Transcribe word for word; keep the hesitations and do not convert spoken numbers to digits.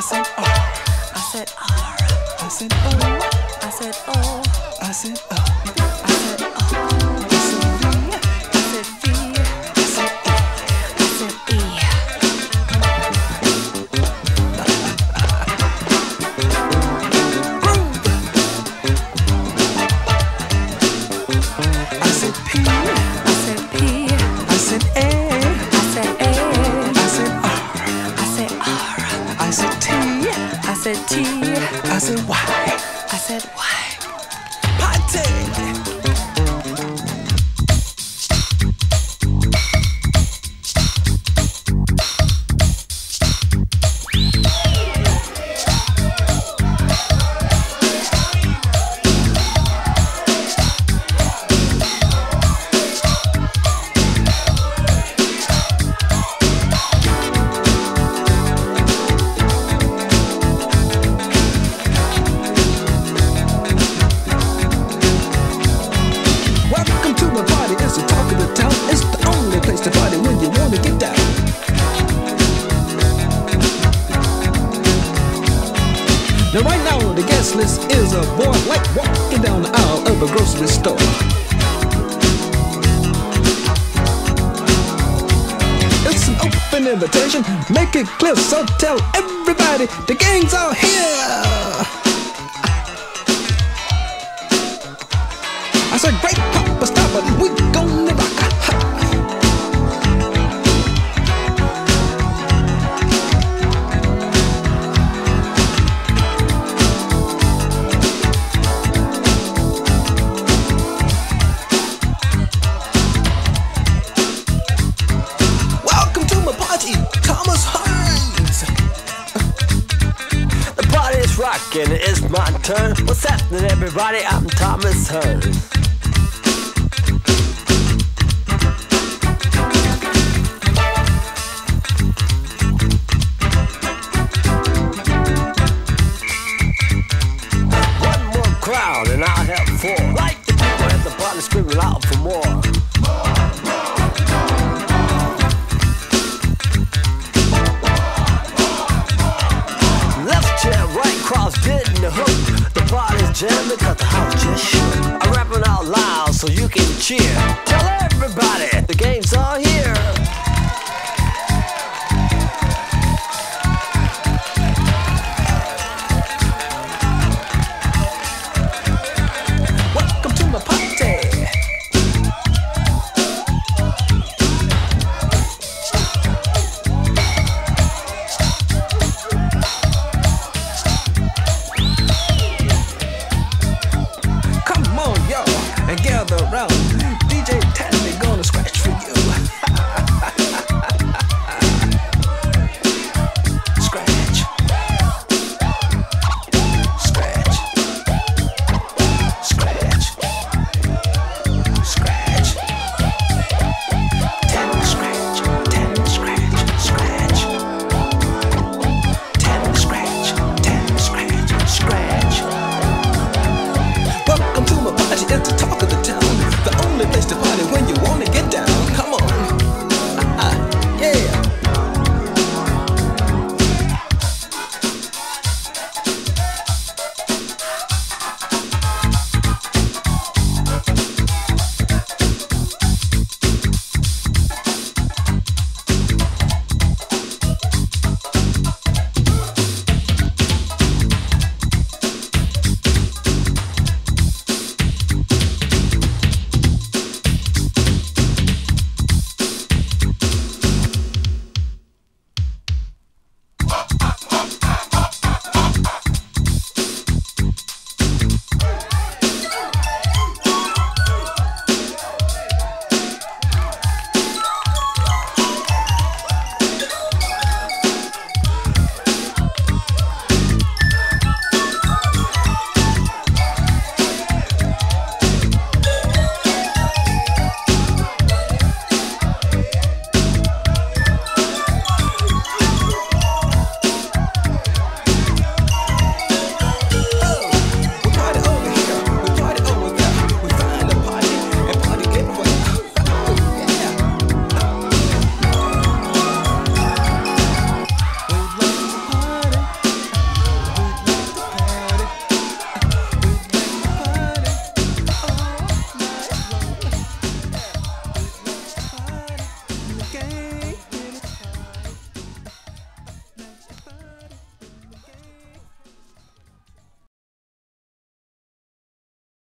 said R. I said R. I said O. I said O. I said O. I said O. I said V. I said V. I said E. I said E. I said P. I said P. I said A. I said A. I said R. I said R. I said T. I said T. I said Y. I said Y. Party. Welcome to my party. It's the talk of the town. It's the only place to party when you wanna get down. Now right now the guest list is a boy like walking down the aisle of a grocery store. It's an open invitation. Make it clear, so tell everybody the gang's all here. I said, great Papa, stop it, we gonna rock. Ha. Welcome to my party, Thomas Hearns. The party's rockin', it's my turn. What's happening, everybody? I'm Thomas Hearns. One more crowd and I'll have four. Like the people at the party screaming out for more. Left chair, right cross, getting the hook. The party's jamming cause the house just shook. I'm rapping out loud so you can cheer. Tell everybody the game's on.